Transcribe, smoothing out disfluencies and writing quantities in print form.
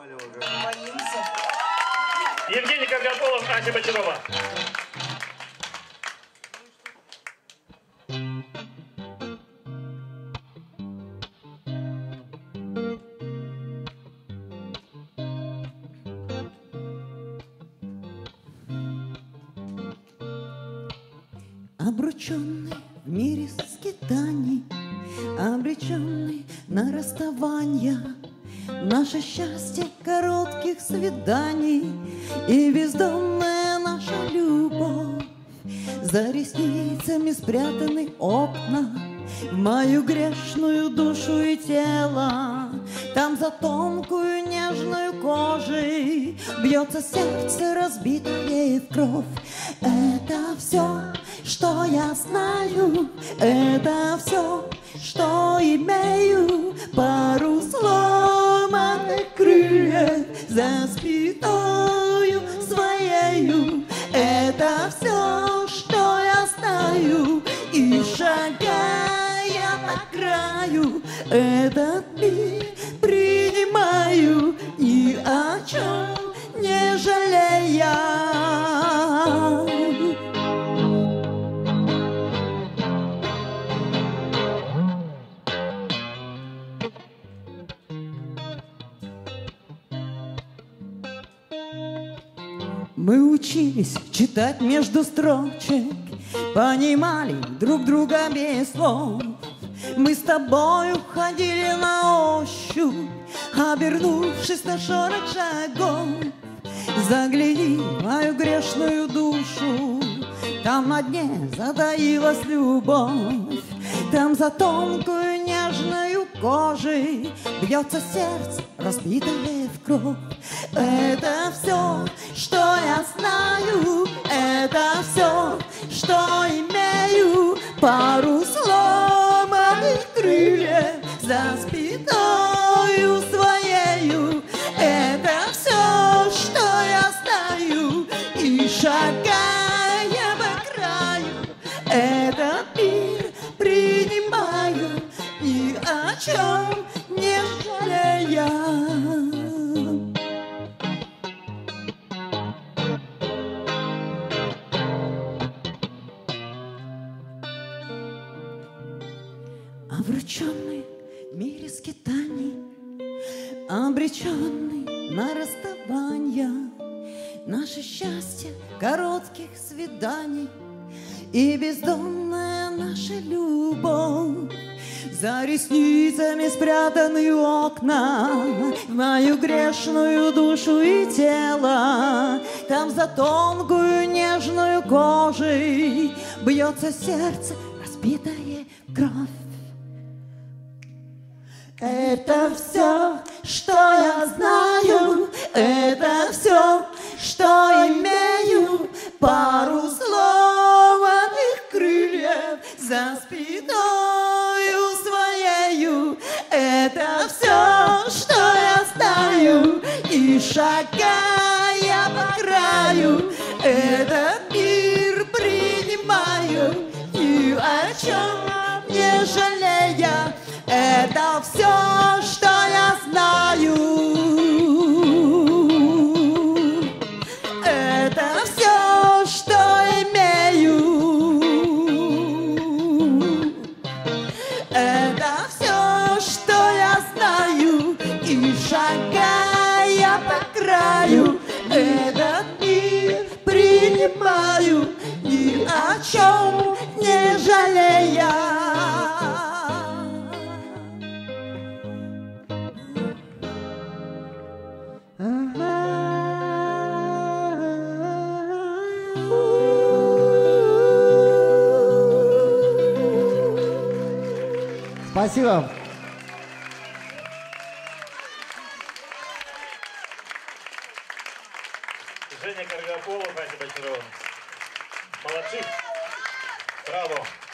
Боимся. Евгений Каргополов, Ася Бочарова. Обрученный в мире скитаний, обреченный на расставания, наше счастье коротких свиданий и бездомная наша любовь. За ресницами спрятаны окна в мою грешную душу и тело. Там за тонкую нежную кожей бьется сердце, разбитое в кровь. Это все, что я знаю, это все, что имею. Пару сломанных крыльев за спиною своею. Это все, что я знаю, и шагая по краю этот мир принимаю, ни о чем не жалея. Мы учились читать между строчек, понимали друг друга без слов. Мы с тобою ходили на ощупь, обернувшись на шорох шагов. Загляни в мою грешную душу, там на дне затаилась любовь. Там за тонкую нежную кожей бьется сердце, разбитое в кровь. Это все, что я знаю, это все, что имею. Пару сломанных крыльев за спиною своею. Это все, что я знаю, и шагая по краю этот мир принимаю, ни о чем не жалея. Обрученный в мире скитаний, обреченный на расставания, наше счастье коротких свиданий и бездомная наша любовь. За ресницами спрятаны окна в мою грешную душу и тело. Там за тонкую нежную кожей бьется сердце, разбитое в кровь. Это все, что я знаю, это все, что имею. Пару сломанных крыльев за спиною своею. Это все, что я знаю, и шагая по краю этот мир принимаю, ни о чем не жалея. Это все, что я знаю. Это все, что имею. Это все, что я знаю. И шагая по краю этот мир принимаю, ни о чем не жалея. Спасибо. Женя Каргополов, Ася Бочарова. Молодцы. Браво.